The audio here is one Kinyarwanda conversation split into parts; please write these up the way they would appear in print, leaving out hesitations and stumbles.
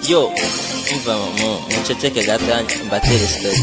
Yo, umva muceceke gato mbatere story.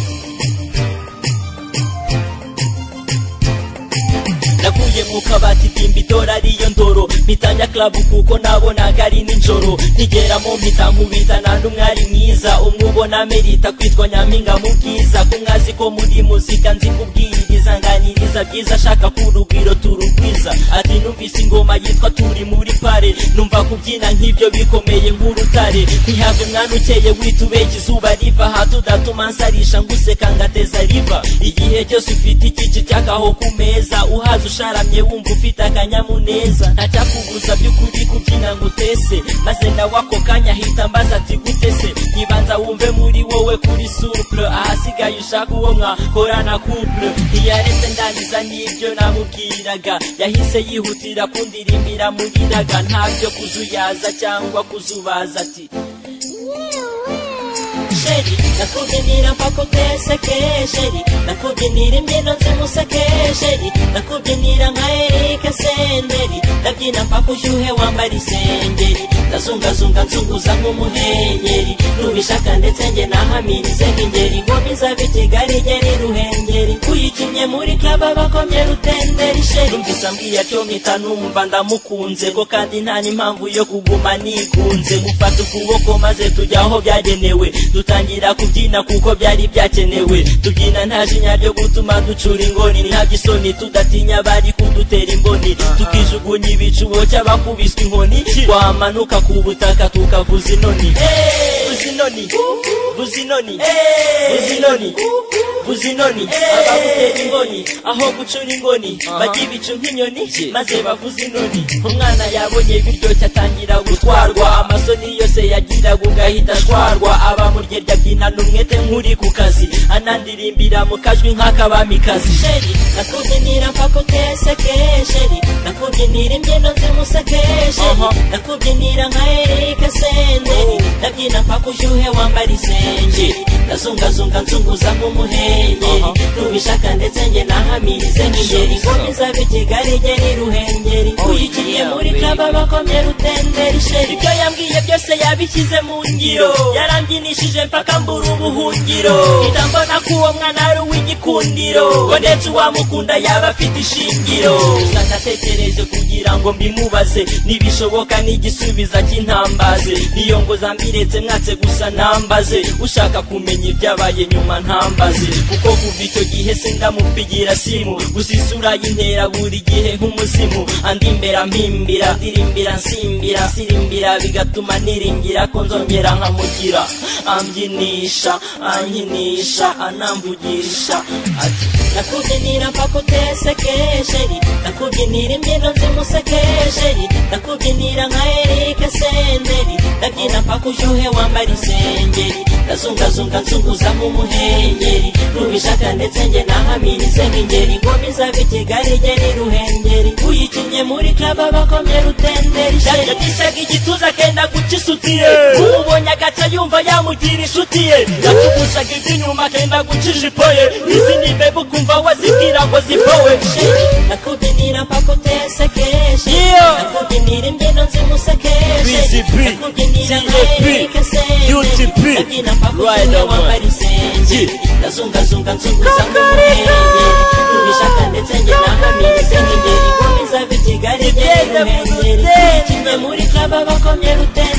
Navuye mu kabati dimbitora ariyo ndoro mpitanya club kuko nabonaga ari ninjoro nigeramo mpita nkubita n'umwari mwiza umubona merita kwitwa nyampinga mu bwiza kumwazi ko muri muzika nzi kubwiriza nganiriza byiza shaka kurugwiro turugwiza ati numvise ingoma yitwa turi muri pare numva kubyina nk'ibyo bikomeye nk'urutare ntihave mwana ukeye witubeke izuba riva hatudatuma nsarisha nguseka ngateza riva igihe cyose ufite ikici cyakaho ku meza uhaza usharamye wumva ufite akanyamuneza ntacyakubuza by'ukuri kubyina ngo utese maze nawe ako kanya hita mbaza ati gutese ntibanza wumve muri wowe kuri souple ahasigaye ushaka uwo mwakorana couple ntiyaretse ndangiza n'ibyo namubwiraga yahise yihutira kundirimbira muriraga ntabyo kuzuyaza cyangwa kuzubaza ati sheri nakubyinira mpaka uteseke sheri nakubyinira imbyino zimuseke sheri nakubyinira nka Eric Senderi ndabyina mpaka ushyuhe wambara isengeri ndazungazunga nzunguza nk'umuhengeri nubishaka ndetse nge nahamirize nk'ingeri ingoma izaba i Kigali igera i Ruhengeri uyikinnye muri club abakomye rutenderi sheri numvise ambwiye atyo mpita numva ndamukunze ko kandi nta n'impamvu yo kuguma nigunze mufata ukuboko maze tujya aho byagenewe dutangira kubyina kuko byari byakenewe tubyina nta jinya ryo gutuma ducura ingoni nta gisoni tudatinya bari kudutera imboni tukijugunya ibicubo cy'abakubiswe inkoni twamanuka ku butaka tukavuza inoni buzinoni buzinoni buzinoni buzinoni abagutera ingoni aho gucura ingoni bajya ibicu nk'inyoni maze bavuza inoni umwana yabonye biryoshye atangira gutwarwa amasoni yose yagiraga ugahita ashwarwa aba muryerya byinana umwete nk'uri ku kazi anandirimbira mu kajwi nk'akabamikazi sheri nakubyinira mpaka uteseke sheri nakubyinira imbyino zimuseke sheri nakubyinira nka Eric Senderi ndabyina mpaka ushyuhe wambara isengeri ndazungazunga nzunguza nk'umuhengeri nubishaka ndetse nge nahamirize nk'ingeri ingoma izaba i Kigali igera i Ruhengeri uyikinnye muri club abakomye rutenderi sheri ibyo yambwiye byose yabishyize mu ngiro yarambyinishije mpaka mbura ubuhungiro mpita mbona ko uwo mwana ari uw'igikundiro ngo ndetse uwamukunda yaba afite ishingiro gusa natekereje kugira ngo mbimubaze nibishoboka n'igisubiza cy'intambaze niyo ngo zambiretse mwatse gusa nambaze ushaka kumenya ibyabaye nyuma ntambaze kuko kuva icyo gihe sindamupigira simu gusa isura y'intera buri gihe nk'umuzimu andimbera mpimbira ndirimbira nsimbira nsirimbira bigatuma niringira ko nzongera nkamugira ambyinisha ankinisha anamvugisha ati nakubyinira mpaka uteseke sheri nakubyinira imbyino zimuseke sheri nakubyinira nka Eric Senderi ndabyina mpaka ushyuhe wambara isengeri ndazungazunga nzunguza nk'umuhengeri nubishaka ndetse nge nahamirize nk'ingeri ingoma izaba i Kigali igera i Ruhengeri uyikinnye muri club abakomye rutenderi sheri yagishaga igituza kenda guca isutiye umubonye agaca yumva yamugira inshuti ye yatugusaga iby'inyuma kenda guca ijipo ye n'izindi mbeba ukumva wazibwira ngo zipowe sheri nakubyinira mpaka uteseke sheri nakubyinira imbyino zimuseke sheri nakubyinira nka Eric Senderi ndabyina mpaka ushyuhe wambara isengeri ndazungazunga nzunguza nk'umuhengeri nubishaka ndetse nge nahamirize nk'ingeri ingoma izaba i Kigali igera i Ruhengeri uyikinnye muri club abakomye rutenderi